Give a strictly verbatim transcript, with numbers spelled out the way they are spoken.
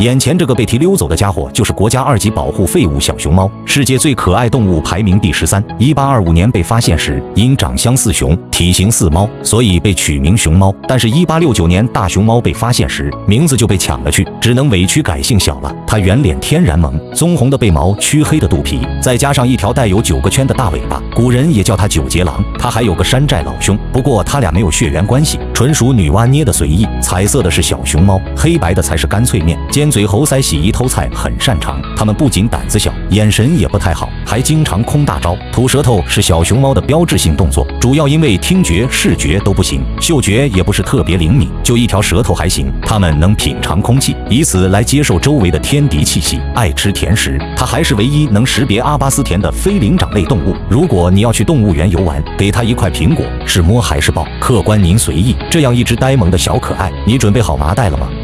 眼前这个被提溜走的家伙，就是国家二级保护废物小熊猫，世界最可爱动物排名第十三。一八二五年被发现时，因长相似熊，体型似猫，所以被取名熊猫。但是，一八六九年大熊猫被发现时，名字就被抢了去，只能委屈改姓小了。它圆脸天然萌，棕红的背毛，黢黑的肚皮，再加上一条带有九个圈的大尾巴，古人也叫它九节狼。它还有个山寨老兄，不过他俩没有血缘关系，纯属女娲捏的随意。彩色的是小熊猫，黑白的才是干脆面。尖嘴猴腮洗衣偷菜很擅长，它们不仅胆子小，眼神也不太好，还经常空大招。吐舌头是小熊猫的标志性动作，主要因为听觉、视觉都不行，嗅觉也不是特别灵敏，就一条舌头还行。它们能品尝空气，以此来接受周围的天敌气息。爱吃甜食，它还是唯一能识别阿巴斯甜的非灵长类动物。如果你要去动物园游玩，给它一块苹果，是摸还是抱，客官您随意。这样一只呆萌的小可爱，你准备好麻袋了吗？